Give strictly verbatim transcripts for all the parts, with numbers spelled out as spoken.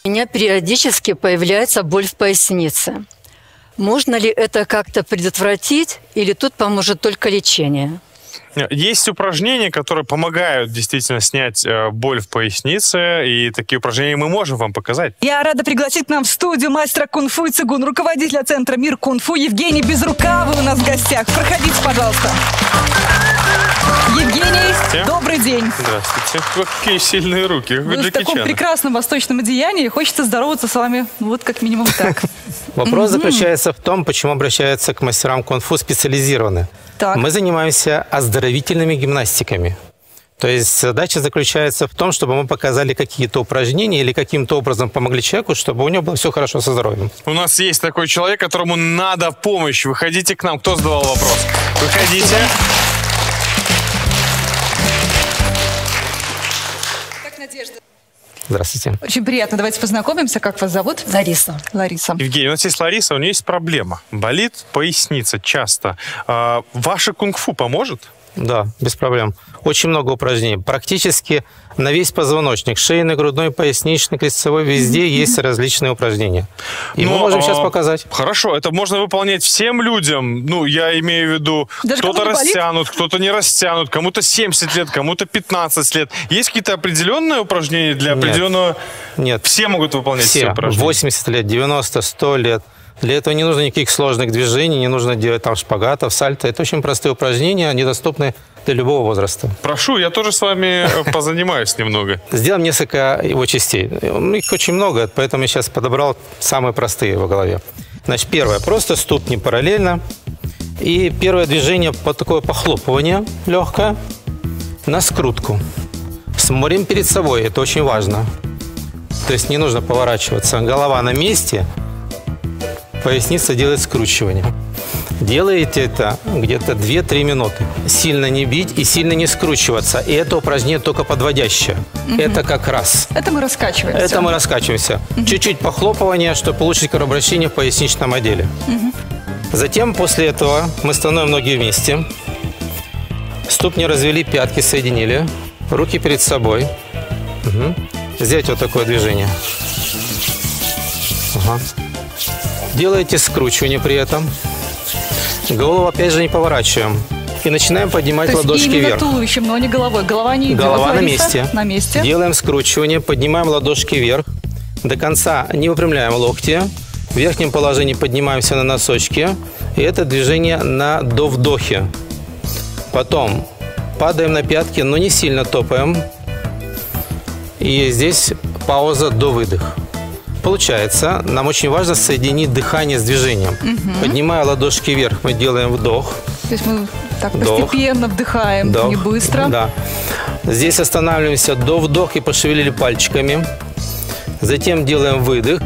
У меня периодически появляется боль в пояснице. Можно ли это как-то предотвратить, или тут поможет только лечение? Есть упражнения, которые помогают действительно снять боль в пояснице, и такие упражнения мы можем вам показать. Я рада пригласить к нам в студию мастера кунг-фу и цигун, руководителя центра «Мир кунг-фу» Евгений Безрукавый у нас в гостях. Проходите, пожалуйста. Евгений, добрый день. Здравствуйте. Какие сильные руки. Вы в таком прекрасном восточном одеянии. Хочется здороваться с вами вот как минимум так. Вопрос заключается в том, почему обращаются к мастерам кунг-фу специализированно. Так. Мы занимаемся оздоровительными гимнастиками. То есть задача заключается в том, чтобы мы показали какие-то упражнения или каким-то образом помогли человеку, чтобы у него было все хорошо со здоровьем. У нас есть такой человек, которому надо помощь. Выходите к нам. Кто задавал вопрос? Выходите. Здравствуйте. Очень приятно. Давайте познакомимся. Как вас зовут? Лариса. Лариса. Евгений, у нас есть Лариса, у нее есть проблема. Болит поясница часто. А, ваше кунг-фу поможет? Да, без проблем. Очень много упражнений. Практически на весь позвоночник. Шейный, грудной, поясничный, крестцевой. Везде mm-hmm. есть различные упражнения. И Но, мы можем а, сейчас показать. Хорошо, это можно выполнять всем людям. Ну, я имею в виду, кто-то растянут, кто-то не растянут. Кому-то семьдесят лет, кому-то пятнадцать лет. Есть какие-то определенные упражнения для Нет. определенного... Нет. Все могут выполнять все. все упражнения? восемьдесят лет, девяносто, сто лет. Для этого не нужно никаких сложных движений, не нужно делать там шпагатов, сальто. Это очень простые упражнения, они доступны для любого возраста. Прошу, я тоже с вами позанимаюсь немного. Сделаем несколько его частей. Их очень много, поэтому я сейчас подобрал самые простые в голове. Значит, первое. Просто ступни параллельно. И первое движение под такое похлопывание легкое на скрутку. Смотрим перед собой, это очень важно. То есть не нужно поворачиваться. Голова на месте. Поясница делает скручивание. Делаете это где-то две-три минуты. Сильно не бить и сильно не скручиваться. И это упражнение только подводящее. Угу. Это как раз. Это мы раскачиваемся. Это мы раскачиваемся. Угу. Чуть-чуть похлопывания, чтобы получить кровообращение в поясничном отделе. Угу. Затем после этого мы становим ноги вместе. Ступни развели, пятки соединили. Руки перед собой. Угу. Сделайте вот такое движение. Ага. Делаете скручивание при этом. Голову опять же не поворачиваем. И начинаем поднимать ладошки вверх. Туловищем, но не головой. Голова не идет. Голова на Лариса. месте. На месте. Делаем скручивание, поднимаем ладошки вверх. До конца не выпрямляем локти. В верхнем положении поднимаемся на носочки. И это движение на до вдохе. Потом падаем на пятки, но не сильно топаем. И здесь пауза до выдоха. Получается, нам очень важно соединить дыхание с движением. Угу. Поднимая ладошки вверх, мы делаем вдох. То есть мы так вдох, постепенно вдыхаем, вдох, не быстро. Да. Здесь останавливаемся до вдоха и пошевелили пальчиками. Затем делаем выдох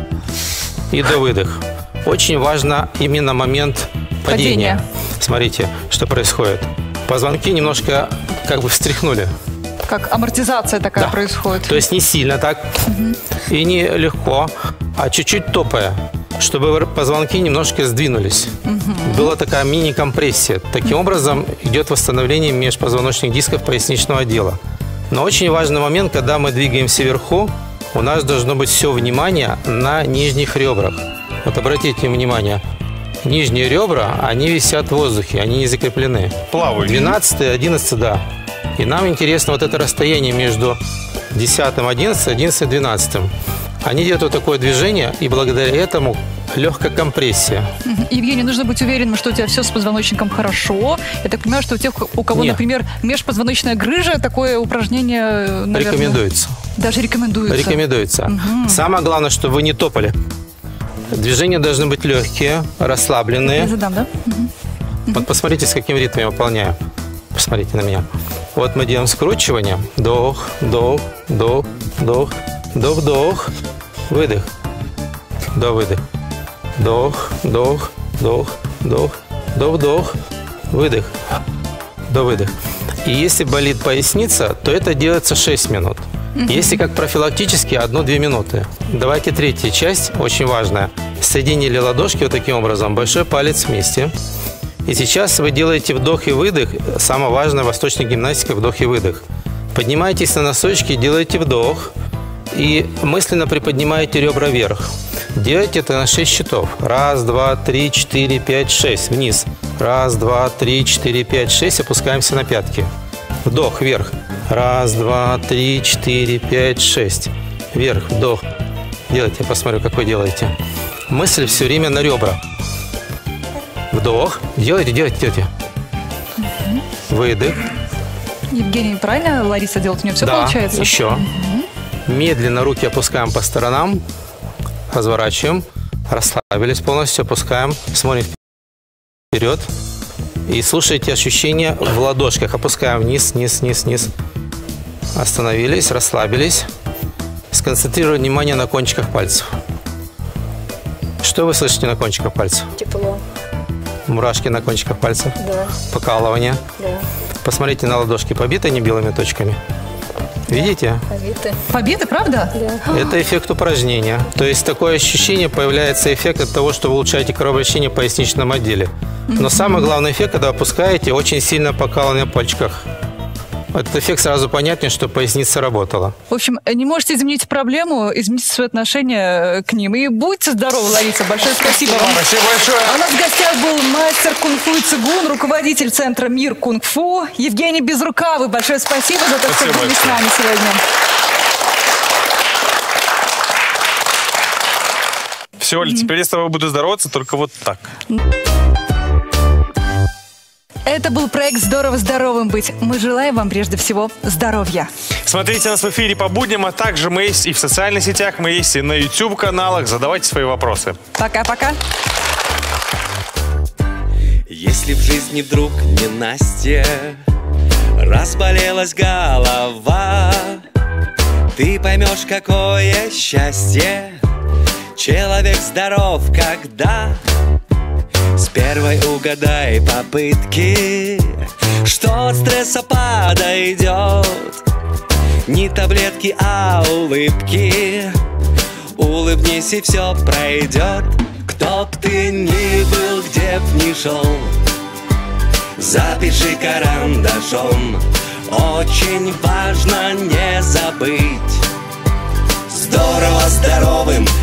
и до выдох. Очень важно именно момент падения. Падение. Смотрите, что происходит. Позвонки немножко как бы встряхнули. Как амортизация такая да. происходит. То есть не сильно так угу. и не легко, а чуть-чуть топая, чтобы позвонки немножко сдвинулись. Угу. Была такая мини-компрессия. Таким образом идет восстановление межпозвоночных дисков поясничного отдела. Но очень важный момент, когда мы двигаемся вверху, у нас должно быть все внимание на нижних ребрах. Вот обратите внимание, нижние ребра, они висят в воздухе, они не закреплены. Плавают. двенадцатый, одиннадцатый, да. И нам интересно вот это расстояние между десятым, одиннадцатым, одиннадцатым, двенадцатым. Они делают вот такое движение, и благодаря этому легкая компрессия. Евгений, нужно быть уверенным, что у тебя все с позвоночником хорошо. Я так понимаю, что у тех, у кого, Нет. например, межпозвоночная грыжа, такое упражнение, наверное... Рекомендуется. Даже рекомендуется? Рекомендуется. Угу. Самое главное, чтобы вы не топали. Движения должны быть легкие, расслабленные. Я задам, да? Угу. Вот посмотрите, с каким ритмом я выполняю. Посмотрите на меня. Вот мы делаем скручивание. Вдох, вдох, вдох, вдох, вдох, вдох, выдох, до выдох. Вдох, вдох, вдох, вдох, вдох, вдох, выдох, до выдох. И если болит поясница, то это делается шесть минут. Mm-hmm. Если как профилактически, одну-две минуты. Давайте третья часть, очень важная. Соединили ладошки вот таким образом, большой палец вместе. И сейчас вы делаете вдох и выдох. Самое важное в восточной гимнастике – вдох и выдох. Поднимаетесь на носочки, делаете вдох. И мысленно приподнимаете ребра вверх. Делайте это на шесть счетов. Раз, два, три, четыре, пять, шесть. Вниз. Раз, два, три, четыре, пять, шесть. Опускаемся на пятки. Вдох, вверх. Раз, два, три, четыре, пять, шесть. Вверх, вдох. Делайте, я посмотрю, как вы делаете. Мысль все время на ребра. Вдох. Делайте, делайте, делайте. Выдох. Евгений, правильно Лариса делает? У нее все да, получается? еще. Угу. Медленно руки опускаем по сторонам. Разворачиваем. Расслабились полностью. Опускаем. Смотрим вперед. И слушайте ощущения в ладошках. Опускаем вниз, вниз, вниз, вниз. Остановились, расслабились. Сконцентрируем внимание на кончиках пальцев. Что вы слышите на кончиках пальцев? Тепло. Мурашки на кончиках пальцев? Да. Покалывание? Да. Посмотрите на ладошки. Побиты они белыми точками? Видите? Побиты. Побиты, правда? Да. Это эффект упражнения. То есть такое ощущение, появляется эффект от того, что вы улучшаете кровообращение в поясничном отделе. Но самый главный эффект, когда опускаете, очень сильно покалывание на пальчиках. Этот эффект сразу понятнее, что поясница работала. В общем, не можете изменить проблему, измените свое отношение к ним. И будьте здоровы, Лариса. Большое спасибо вам. Спасибо большое. А у нас в гостях был мастер кунг-фу и цигун, руководитель центра «Мир кунг-фу» Евгений Безрукавый. Большое спасибо за то, что были с нами сегодня. Все, Оля, теперь я с тобой буду здороваться, только вот так. Это был проект «Здорово здоровым быть». Мы желаем вам прежде всего здоровья. Смотрите нас в эфире по будням, а также мы есть и в социальных сетях, мы есть и на YouTube-каналах. Задавайте свои вопросы. Пока-пока. Если в жизни вдруг не Настя, разболелась голова, ты поймешь, какое счастье. Человек здоров, когда с первой угадай попытки, что от стресса подойдет. Не таблетки, а улыбки. Улыбнись, и все пройдет. Кто б ты ни был, где б ни шел, запиши карандашом. Очень важно не забыть. Здорово здоровым